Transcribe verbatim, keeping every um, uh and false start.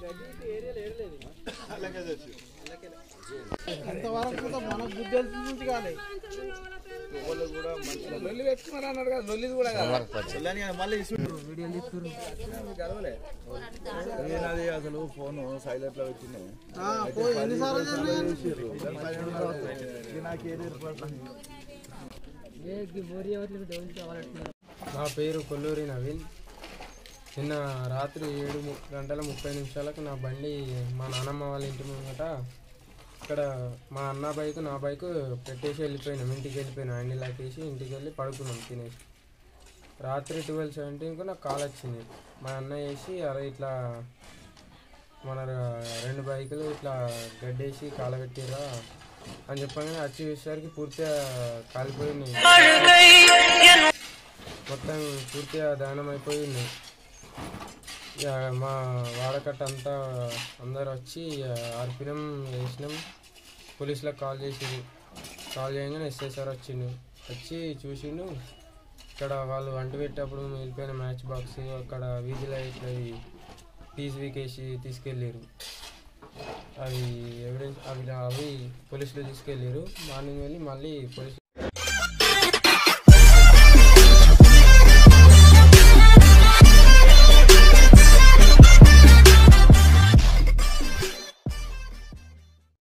అంతవరకు మనకు బుద్ధి నుంచి కాదు కూడా లొల్లి పెట్టుకున్నారు అన్నారు కదా లొల్లి కూడా మళ్ళీ వీడియో తీసుకున్నది అసలు ఫోన్ సైలెంట్ లో పెట్టింది నా పేరు కొల్లూరి నవీన్. నిన్న రాత్రి ఏడు గంటల ముప్పై నిమిషాలకు నా బండి మా నాన్నమ్మ వాళ్ళ ఇంటి ముంగట ఇక్కడ మా అన్న బైక్ నా బైక్ పెట్టేసి వెళ్ళిపోయినాం. ఇంటికి వెళ్ళిపోయినాం. హ్యాండిల్ లాకేసి ఇంటికి వెళ్ళి పడుకున్నాం తినేసి. రాత్రి ట్వెల్వ్ సెవెంటీన్కు నాకు కాల్ వచ్చింది. మా అన్న వేసి అరే ఇట్లా మన రెండు బైకులు ఇట్లా గడ్డేసి కాలబెట్టిరా అని చెప్పగానే వచ్చి చూసేసరికి పూర్తిగా కాలిపోయింది. మొత్తం పూర్తిగా దహనం అయిపోయింది. ఇక మా వాడకట్ట అంతా అందరు వచ్చి ఆర్పినం వేసినాం. పోలీసులకు కాల్ చేసి కాల్ చేయగానే ఎస్ఐ సార్ వచ్చిండు. వచ్చి చూసిండు. ఇక్కడ వాళ్ళు అంటు పెట్టేటప్పుడు వెళ్ళిపోయిన మ్యాచ్ బాక్స్ అక్కడ వీధి లైట్లు అవి పీస్ వీకేసి తీసుకెళ్ళారు. అవి ఎవిడెన్స్ అవి అవి పోలీసులు తీసుకెళ్ళారు. మార్నింగ్ వెళ్ళి మళ్ళీ పోలీసు